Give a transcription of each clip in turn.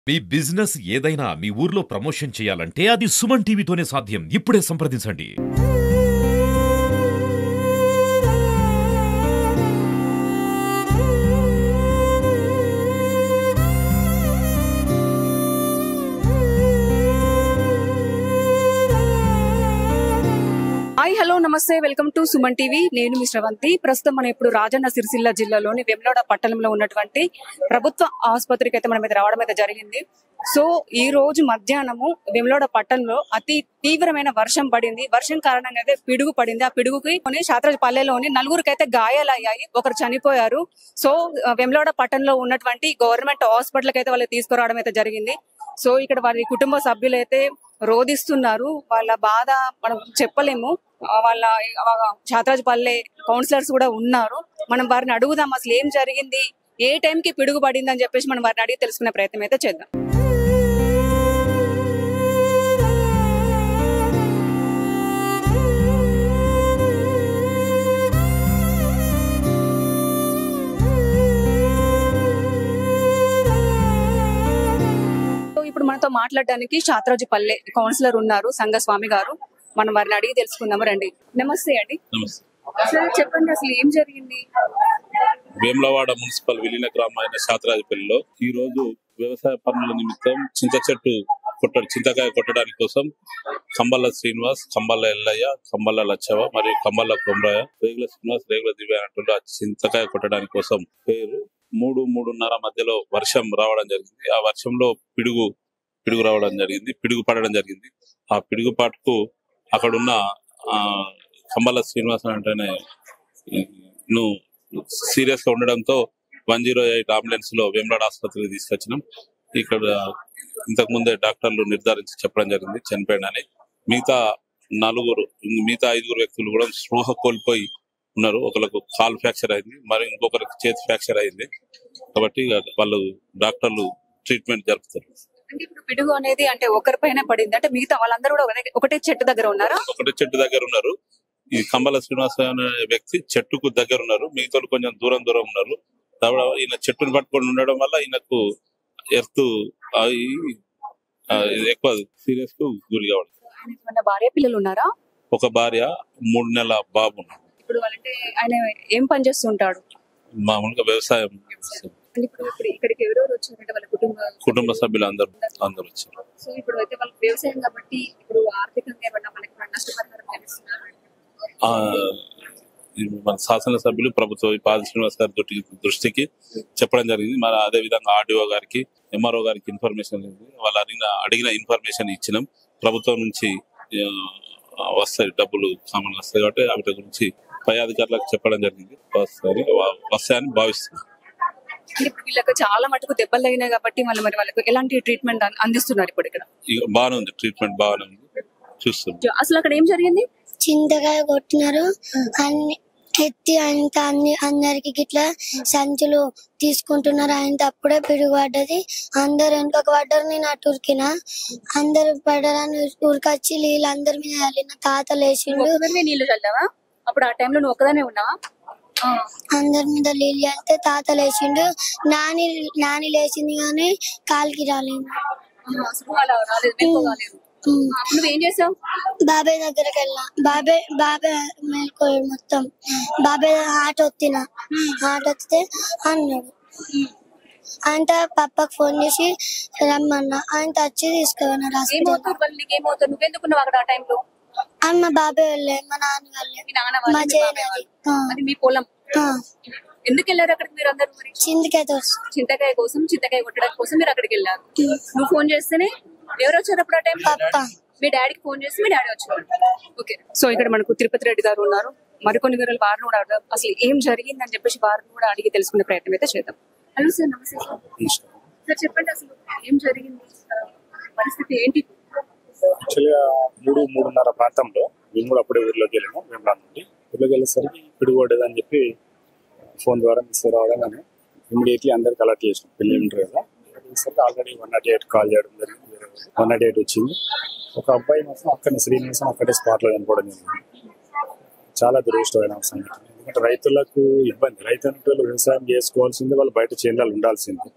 మీ business ఏదైనా మీ ఊర్లో promotion చేయాలంటే అది సుమన్ టీవీతోనే సాధ్యం. ఇప్పుడే సంప్రదించండి. హాయ్ హలో నమస్తే వెల్కమ్ టు సుమన్ టీవీ. నేను మీ శ్రవంతి. ప్రస్తుతం మనం ఇప్పుడు రాజన్న సిరిసిల్ల జిల్లాలోని వేములవాడ పట్టణంలో ఉన్నటువంటి ప్రభుత్వ ఆసుపత్రికి అయితే మనం రావడం అయితే జరిగింది. సో ఈ రోజు మధ్యాహ్నము వేములవాడ పట్టణంలో అతి తీవ్రమైన వర్షం పడింది. వర్షం కారణంగా అయితే పిడుగు పడింది. ఆ పిడుగుకి శాత్రాజపల్లెలోని నలుగురికి అయితే గాయాలయ్యాయి, ఒకరు చనిపోయారు. సో వేములవాడ పట్టణంలో ఉన్నటువంటి గవర్నమెంట్ హాస్పిటల్ అయితే వాళ్ళు తీసుకురావడం అయితే జరిగింది. సో ఇక్కడ వారి కుటుంబ సభ్యులు అయితే రోధిస్తున్నారు. వాళ్ళ బాధ మనం చెప్పలేము. వాళ్ళ శాత్రాజపల్లె కౌన్సిలర్స్ కూడా ఉన్నారు. మనం వారిని అడుగుదాం అసలు ఏం జరిగింది, ఏ టైంకి పిడుగు పడింది అని చెప్పేసి మనం వారిని అడిగి తెలుసుకునే ప్రయత్నం అయితే చేద్దాం. ఇప్పుడు మనతో మాట్లాడడానికి శాత్రాజపల్లె కౌన్సిలర్ ఉన్నారు, సంఘస్వామి గారు. మనం వారిని అడిగి తెలుసుకుందాము రండి. నమస్తే అండి. సార్ చెప్పండి అసలు ఏం జరిగింది? వేములవాడ మున్సిపల్ విలీన గ్రామమైన శాత్రాజపల్లిలో ఈ రోజు వ్యవసాయ పనుల నిమిత్తం చింతకాయ కొట్టడానికి కోసం కంబల్ల శ్రీనివాస్, కంబల్ల ఎల్లయ్య, కంబల్ల లచ్చవ మరియు కంబల్ల కొమరయ్య, రేగుల శ్రీనివాస్, రేగుల దివ్య అంటుండే చింతకాయ కొట్టడానికి కోసం 3-3:30 మధ్యలో వర్షం రావడం జరిగింది. ఆ వర్షంలో పిడుగు రావడం జరిగింది, పిడుగు పడడం జరిగింది. ఆ పిడుగుపాటుకు అక్కడున్న కంబల్ల శ్రీనివాస్ అంటేనే సీరియస్ గా ఉండడంతో 108 అంబులెన్స్ లో వేములవాడ ఆసుపత్రికి తీసుకొచ్చినాం. ఇక్కడ ఇంతకు ముందే డాక్టర్లు నిర్ధారించి చెప్పడం జరిగింది చనిపోయాడని. మిగతా 5 వ్యక్తులు కూడా స్పృహ కోల్పోయి ఉన్నారు. ఒకరికి కాల్ ఫ్రాక్చర్ అయింది, మరి ఇంకొకరికి చేతి ఫ్రాక్చర్ అయింది. కాబట్టి వాళ్ళు డాక్టర్లు ట్రీట్మెంట్ జరుపుతారు. అంటే ఇప్పుడు పిడుగు అనేది అంటే ఒకరిపైన పడింది అంటే మిగతా వాళ్ళందరూ కూడా ఒకటే చెట్టు దగ్గర ఉన్నారా? ఒకటే చెట్టు దగ్గర ఉన్నారు. ఈ కంబల శ్రీనివాస అనే వ్యక్తి చెట్టుకు దగ్గర ఉన్నారు, మిగతా కొంచెం దూరం ఉన్నారు. ఈయన చెట్టును పట్టుకొని ఉండడం వల్ల ఈయనకు ఎర్త్ ఎక్కువ సీరియస్ కు గురి కావడం. భార్య పిల్లలు ఉన్నారా? ఒక భార్య, 3 నెలల బాబు ఉన్నారు. ఇప్పుడు వాళ్ళంటే ఆయన ఏం పని చేస్తుంటాడు? మామూలుగా వ్యవసాయం. ఇక్కడికి ఎవరెవరు వచ్చారంటే వాళ్ళ కుటుంబ సభ్యులు అందరూ వచ్చారు. సో ఇప్పుడు అయితే వాళ్ళకి వ్యవసాయం కాబట్టి ఇప్పుడు ఆర్థికంగా ఏమన్నా మనకి నష్టపరిహారం తెలుస్తున్నారు? మన శాసనసభ్యులు ప్రభుత్వ పాద శ్రీనివాస్ గారి దృష్టికి చెప్పడం జరిగింది. మరి అదే విధంగా ఆర్డీఓ గారికి, ఎంఆర్ఓ గారికి ఇన్ఫర్మేషన్ వాళ్ళు అడిగిన ఇన్ఫర్మేషన్ ఇచ్చినాం. ప్రభుత్వం నుంచి వస్తాయి, డబ్బులు సామాన్లు వస్తాయి కాబట్టి వాటి గురించి పై అధికారులకు చెప్పడం జరిగింది. వస్తాయని భావిస్తున్నాం. వీళ్ళకి చాలా మటుకు దెబ్బలు అయినాయి కాబట్టి మరి వాళ్ళకి ఎలాంటి ట్రీట్మెంట్ అందిస్తున్నారు ఇప్పుడు? ఇక్కడ బాగానే ఉంది, ట్రీట్మెంట్ బాగానే ఉంది, చూస్తున్నాం. అసలు అక్కడ ఏం జరిగింది? చింతకాయ కొట్టినారు, అన్ని ఎత్తి అందరికి గిట్లా సంచులు తీసుకుంటున్నారు. ఆయన అప్పుడే పిడుగుపడ్డది. అందరు వెనుక పడ్డారు, నేను అటు ఉరికినా. అందరు పడ్డారని ఉరికొచ్చి నీళ్ళు అందరి మీద చల్లిన. తాత లేచిండు. నీళ్లు చల్లావా? అప్పుడు ఆ టైంలో నువ్వు ఒక్కదానే ఉన్నావా? అందరి మీద నీళ్ళు చల్లితే తాత లేచిండు. నాని లేచింది కానీ కాలికి రాలేదు. నువ్వేం చేసావు? బాబాయ్ దగ్గరికి వెళ్ళా. బాబాయ్ మేల్కోయాడు మొత్తం. బాబాయ్ ఆట వస్తే అన్నాడు. ఆయన పప్పకు ఫోన్ చేసి రమ్మన్నా. ఆయన వచ్చి తీసుకున్నాడు. మా బాబాయ్ వెళ్ళే, మా నాన్న వెళ్ళే, మా చేయనది మీ పొలం. ఎందుకు వెళ్ళారు అక్కడికి మీరు అందరూ? చింతకాయ కొట్టడానికి కోసం మీరు అక్కడికి వెళ్ళారు. నువ్వు ఫోన్ చేస్తేనే ఎవరు వచ్చారు అప్పుడు? ఆ టైం మీ డాడీకి ఫోన్ చేసి మీ డాడీ వచ్చారు. ఓకే. సో ఇక్కడ మనకు తిరుపతి రెడ్డి గారు ఉన్నారు. మరికొన్ని వివరాలు వారిని కూడా అడగడం, అసలు ఏం జరిగింది అని చెప్పేసి వారిని కూడా అడిగి తెలుసుకునే ప్రయత్నం అయితే చేద్దాం. హలో సార్, నమస్తే సార్. చెప్పండి అసలు ఏం జరిగింది, పరిస్థితి ఏంటి? యాక్చువల్గా 3-3:30 ప్రాంతంలో మేము కూడా అప్పుడే ఊర్లోకి వెళ్ళాము. వేములవాడ నుండి ఊర్లోకి వెళ్ళేసరికి పిడుగు పడ్డదని చెప్పి ఫోన్ ద్వారా మెసేజ్ రావడంగానే ఇమీడియట్లీ అందరికి అలర్ట్ చేసినాం. పెళ్లి ఉంటారు కదా, ఆల్రెడీ 108 కాల్ చేయడం జరిగింది. 108 వచ్చింది. ఒక అబ్బాయి మాత్రం అక్కడ శ్రీనివాసం అక్కడే స్పాట్ లో చనిపోవడం జరిగింది. చాలా దురదృష్టమైన సంఘటన. ఎందుకంటే రైతులకు ఇబ్బంది. రైతులు వ్యవసాయం చేసుకోవాల్సింది, వాళ్ళు బయట చేనులలో ఉండాల్సింది.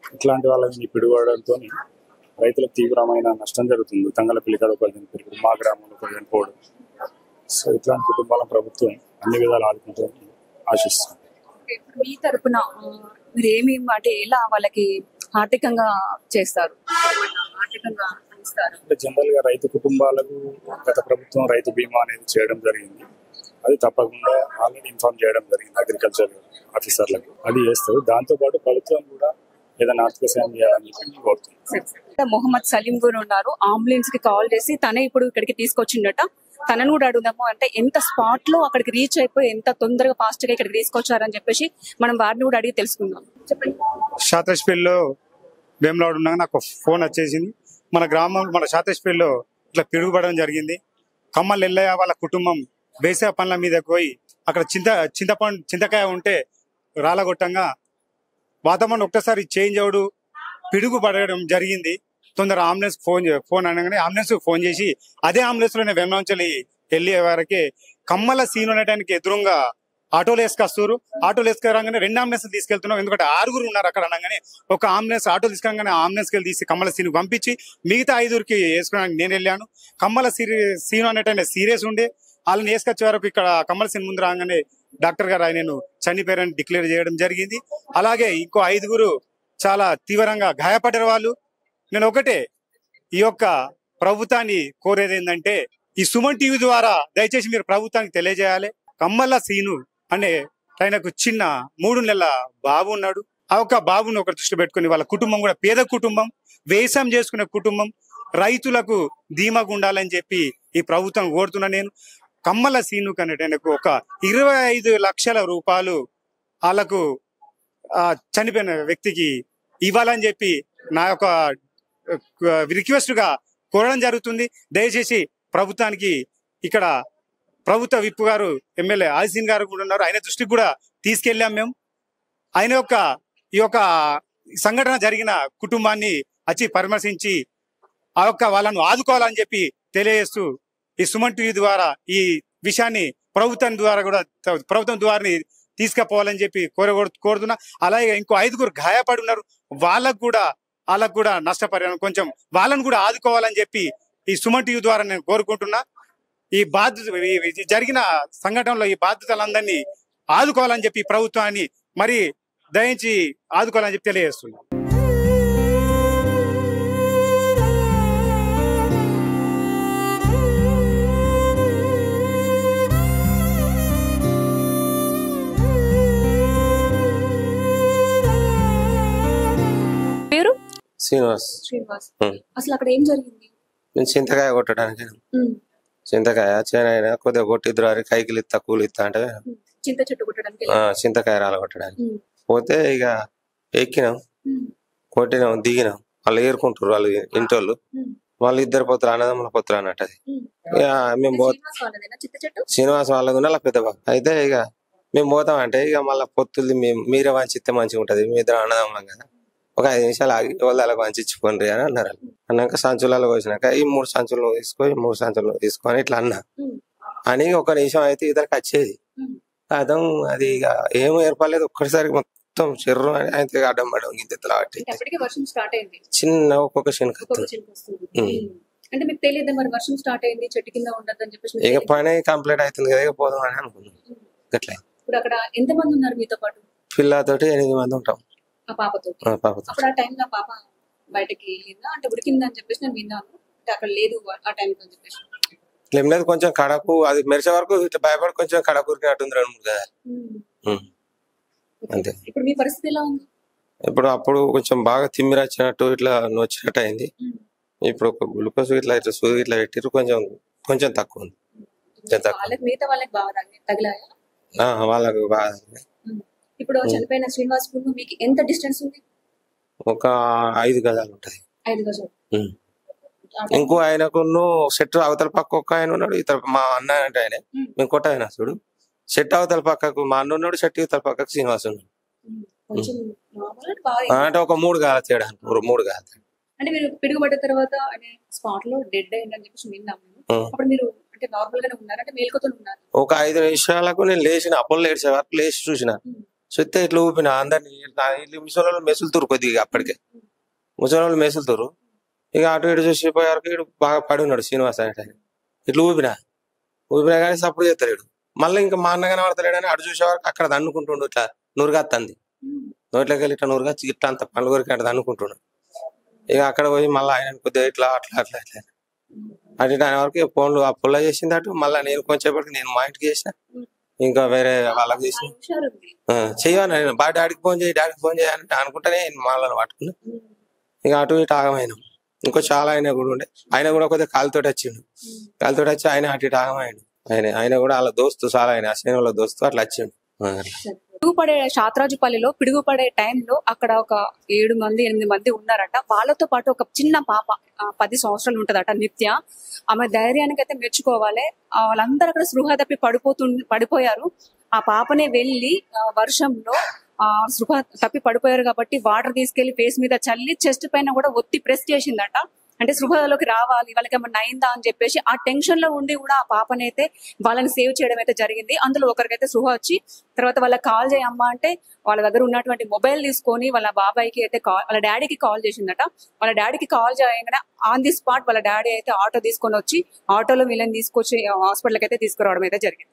ఇట్లాంటి వాళ్ళని పిడుగుపడడంతో రైతులకు తీవ్రమైన నష్టం జరుగుతుంది. తంగలపల్లి కాడ ఒకరు చనిపోయారు, మా గ్రామంలో ఒకరు చనిపోవడం. సో ఇట్లాంటి కుటుంబాలను ప్రభుత్వం అన్ని విధాలు ఆదుకుంటుందని ఆశిస్తుంది. ఇప్పుడు మీ తరపున మీరు ఏమేమి అంటే ఎలా వాళ్ళకి ఆర్థికంగా చేస్తారు, ఆర్థికంగా ఇస్తారు? అంటే జనరల్ గా రైతు కుటుంబాలకు గత ప్రభుత్వం రైతు బీమా అనేది చేయడం జరిగింది. అది తప్పకుండా ఆల్రెడీ ఇన్ఫార్మ్ చేయడం జరిగింది అగ్రికల్చర్ ఆఫీసర్లకు. అది చేస్తారు. దాంతో పాటు ప్రభుత్వం కూడా ఏదైనా ఆర్థిక సాయం చేయాలని చెప్పి కోరుతుంది. మొహమ్మద్ సలీం కూడా ఉన్నారు. అంబులెన్స్ కి కాల్ చేసి తనే ఇప్పుడు ఇక్కడికి తీసుకొచ్చిండట. తనను కూడా అడుగుదాము, అంటే ఎంత స్పాట్ లో అక్కడికి రీచ్ అయిపోయి ఎంత తొందరగా ఫాస్ట్ గా ఇక్కడికి తీసుకొచ్చారని చెప్పేసి మనం వారిని కూడా అడిగి తెలుసుకుందాం. చెప్పండి. శాతేష్పల్లిలో వేములవాడ ఉండగా నాకు ఫోన్ వచ్చేసింది. మన గ్రామం మన శాతేష్పల్లిలో ఇట్లా పిడుగుపడడం జరిగింది. కమ్మల్ ఎల్లయ్య వాళ్ళ కుటుంబం వేసే పనుల మీద పోయి అక్కడ చింతకాయ ఉంటే రాలగొట్టంగా వాతావరణం ఒక్కసారి చేంజ్ అవడు పిడుగు పడడం జరిగింది. తొందర అంబులెన్స్ ఫోన్ అనగానే అంబులెన్స్ ఫోన్ చేసి అదే అంబులెన్స్ లోనే వెమ్మంచలి వెళ్ళే వరకే కమ్మల సీన్ ఉండటానికి ఎదురుగా ఆటోలు వేసుకొస్తారు. ఆటోలు వేసుకురాగానే 2 అంబులెన్స్ తీసుకెళ్తున్నాం. ఎందుకంటే 6 ఉన్నారు అక్కడ అనగానే ఒక అంబులెన్స్ ఆటో తీసుకురాగానే అంబులెన్స్ కి తీసి కమ్మల సీన్ పంపించి మిగతా 5కి వేసుకోవడానికి నేను వెళ్ళాను. కమ్మల సీన్ అనేటైనా సీరియస్ ఉండే వాళ్ళని వేసుకొచ్చే వరకు ఇక్కడ కమ్మల సీన్ ముందు రాగానే డాక్టర్ గారు ఆయన చనిపోయారని డిక్లేర్ చేయడం జరిగింది. అలాగే ఇంకో 5 చాలా తీవ్రంగా గాయపడ్డారు వాళ్ళు. నేను ఒకటే ఈ యొక్క ప్రభుత్వాన్ని కోరేది ఏంటంటే ఈ సుమన్ టీవీ ద్వారా దయచేసి మీరు ప్రభుత్వానికి తెలియజేయాలి. కమ్మల సీను అనే ఆయనకు చిన్న 3 నెలల బాబు ఉన్నాడు. ఆ ఒక్క బాబును ఒక దృష్టి పెట్టుకుని వాళ్ళ కుటుంబం కూడా పేద కుటుంబం, వ్యవసాయం చేసుకునే కుటుంబం, రైతులకు ధీమాగా ఉండాలని చెప్పి ఈ ప్రభుత్వం కోరుతున్నా. నేను కమ్మల సీను కనేటకు ఒక 25 లక్షల రూపాయలు వాళ్ళకు చనిపోయిన వ్యక్తికి ఇవ్వాలని చెప్పి నా యొక్క రిక్వెస్ట్ గా కోరడం జరుగుతుంది. దయచేసి ప్రభుత్వానికి ఇక్కడ ప్రభుత్వ విప్ గారు ఎమ్మెల్యే ఆసిన్ గారు కూడా ఉన్నారు. ఆయన దృష్టికి కూడా తీసుకెళ్ళాం మేము. ఆయన యొక్క ఈ యొక్క సంఘటన జరిగిన కుటుంబాన్ని వచ్చి పరామర్శించి ఆ యొక్క వాళ్ళను ఆదుకోవాలని చెప్పి తెలియజేస్తూ ఈ సుమన్ టీవీ ద్వారా ఈ విషయాన్ని ప్రభుత్వం ద్వారా తీసుకుపోవాలని చెప్పి కోరుతున్నా. అలాగే ఇంకో 5 గాయపడి ఉన్నారు. వాళ్ళకు కూడా నష్టపరిహారం కొంచెం వాళ్ళను కూడా ఆదుకోవాలని చెప్పి ఈ సుమన్ టీవీ ద్వారా నేను కోరుకుంటున్నా. ఈ జరిగిన సంఘటనలో ఈ బాధ్యతలందరినీ ఆదుకోవాలని చెప్పి ప్రభుత్వాన్ని మరి దయించి ఆదుకోవాలని చెప్పి తెలియజేస్తున్నా. శ్రీనివాస్. అసలు అక్కడ ఏం జరిగింది? నేను చింతకాయ కొట్టడానికి చింతకాయ చేనైనా కొద్దిగా కొట్టిద్దురు అని కైకిలు ఇస్తా కూలి ఇస్తా అంటే చింత చెట్టు కొట్టడానికి చింతకాయ రాల కొట్టడానికి పోతే ఇక ఎక్కినాం, కొట్టినాం, దిగినాం. వాళ్ళు ఏరుకుంటారు వాళ్ళు ఇంటోళ్ళు. వాళ్ళు 2 పొత్తులు అన్నదమ్ముల పొత్తులు అన్నట్టు. అది ఇక మేము శ్రీనివాస్ వాళ్ళది ఉన్న పెద్ద బాబు. అయితే ఇక మేము పోతాం అంటే ఇక మళ్ళీ పొత్తులు మీరే వంచిస్తే మంచిగా ఉంటది, మీ 2 అన్నదమ్ములం కదా, ఒక 5 నిమిషాలు ఆగి వాళ్ళకి వంచిపోండి అని అన్నారు. అన్నాక సంచులలో వచ్చినాక ఈ 3 సంచులు తీసుకో, 3 సంచులు తీసుకొని ఇట్లా అన్నా అని 1 నిమిషం అయితే ఇద్దరికి వచ్చేది. అర్థం అది ఇక ఏమో ఏర్పడలేదు. ఒక్కసారి మొత్తం చెర్రు అని అయితే అడ్డం పడడం గింతెత్తలా బట్టి చిన్న ఒక్కొక్క శనకత్తుంది. ఇక పని కంప్లీట్ అవుతుంది కదా, ఇక పోదాం అని అనుకున్నాం. అట్లా పిల్లతోటి 8 మంది ఉంటాం. పాపతో అప్పుడు ఆ టైంలో పాప బయటకి వెళ్ళిందా? అంటే ఉడికిందని చెప్పేసి నేను విన్నాను. అంటే అక్కడ లేదు ఆ టైంలో అని చెప్పేసి ఏం లేదు, కొంచెం కడకు అది మెరిసే వరకు భయపడి కొంచెం కడకు ఉరికినట్టుంది 2-3 గదాలు అంతే. ఇప్పుడు మీ పరిస్థితి ఎలా ఉంది? ఇప్పుడు అప్పుడు కొంచెం బాగా తిమ్మిరి వచ్చినట్టు ఇట్లా నొచ్చినట్టు అయింది. ఇప్పుడు ఒక గ్లూకోజ్ ఇట్లా సూది ఇట్లా పెట్టిరు, కొంచెం తక్కువ ఉంది. మిగతా వాళ్ళకి బాగా తగిలాయా? వాళ్ళకు బాగా. ఇప్పుడు చనిపోయిన శ్రీనివాస్ మీకు ఎంత డిస్టెన్స్ ఉంది? ఒక 5 గజాలు ఉంటది. 5 గజాలు. ఇంకో ఆయనకు సెట్ అవతల పక్క ఒక ఆయన ఉన్నాడు, ఇతర మా అన్న అంటే ఆయన మేము కొట్ట ఆయన చూడు. సెట్ అవతల పక్కకు మా అన్న ఉన్నాడు, సెట్ ఇవతల పక్కకు శ్రీనివాస్ ఉన్నాడు. అంటే ఒక 3 గాల తేడా, 3 గాల తేడా. అంటే మీరు పిడుగుపడ్డ తర్వాత స్పాట్ లో డెడ్ అయిందని చెప్పేసి విన్నాము. అప్పుడు మీరు అంటే నార్మల్ గానే ఉన్నారు, అంటే మేల్కొతో ఉన్నారు. ఒక 5 నిమిషాలకు నేను లేచిన, అప్పుడు లేచే వరకు లేచి చూసిన చూస్తే ఇట్లా ఊపిన అందరినీ వీళ్ళు ముసలి మెసులుతురు కొద్దిగా అప్పటికే ముసలి మెసులుతురు. ఇక అటు ఇటు చూసిపోయారు. ఇటు బాగా పడి ఉన్నాడు శ్రీనివాస్ అనే ఇట్లా ఊపినా కానీ సపోర్ట్ చేస్తాడు ఇడు. మళ్ళీ ఇంకా మా అన్న కనబడతాడని అటు చూసే వరకు అక్కడ దన్నుకుంటుండు. ఇట్లా నురుగత్తంది నోట్లోకి వెళ్ళి ఇట్లా నురుగచ్చి ఇట్లా అంత పలుగురికి అట్లా దన్నుకుంటుండు. ఇక అక్కడ పోయి మళ్ళీ ఆయన కొద్దిగా ఇట్లా అట్లా అట్లా అట్లా అటు ఇటు ఆయన వరకు ఫోన్లు ఆ పుల్ల చేసింది అటు. మళ్ళీ నేను కొంచెంసేపటికి నేను మా ఇంటికి చేసిన, ఇంకా వేరే వాళ్ళకి చేసిన. చెయ్యను నేను బాగా డాడీకి ఫోన్ చేయి అని అనుకుంటేనే వాళ్ళని పట్టుకున్నా. ఇక అటు ఇటు ఆగమైనాం. ఇంకో చాలా ఆయన కూడా ఉండే, ఆయన కూడా కొద్దిగా కాలుతో వచ్చిండు. కాలుతో వచ్చి ఆయన అటు ఇటు ఆగమైండు. ఆయన కూడా వాళ్ళ దోస్తు చాలా ఆయన అసైన్ వాళ్ళ దోస్తు అట్లా వచ్చిండు. పిడుగుపడే శాతరాజుపల్లిలో పిడుగుపడే టైంలో అక్కడ ఒక 7-8 మంది ఉన్నారట. వాళ్ళతో పాటు ఒక చిన్న పాప 10 సంవత్సరాలు ఉంటదట నిత్య. ఆమె ధైర్యానికి అయితే మెచ్చుకోవాలి. వాళ్ళందరూ అక్కడ స్పృహ తప్పి పడిపోయారు. ఆ పాపనే వెళ్ళి వర్షంలో స్పృహ తప్పి పడిపోయారు కాబట్టి వాటర్ తీసుకెళ్లి ఫేస్ మీద చల్లి చెస్ట్ పైన కూడా ఒత్తి ప్రెస్ చేసిందట. అంటే స్పృహలోకి రావాలి, వాళ్ళకి ఏమన్నా అయిందా అని చెప్పేసి ఆ టెన్షన్ లో ఉండి కూడా ఆ పాపనైతే వాళ్ళని సేవ్ చేయడం అయితే జరిగింది. అందులో ఒకరికైతే స్పృహ వచ్చి తర్వాత వాళ్ళకి కాల్ చేయమ్మా అంటే వాళ్ళ దగ్గర ఉన్నటువంటి మొబైల్ తీసుకొని వాళ్ళ బాబాయ్కి అయితే వాళ్ళ డాడీకి కాల్ చేసిందట. వాళ్ళ డాడీకి కాల్ చేయగానే ఆన్ ది స్పాట్ వాళ్ళ డాడీ అయితే ఆటో తీసుకొని వచ్చి ఆటోలో వీళ్ళని తీసుకొచ్చి హాస్పిటల్కి అయితే తీసుకురావడం అయితే జరిగింది.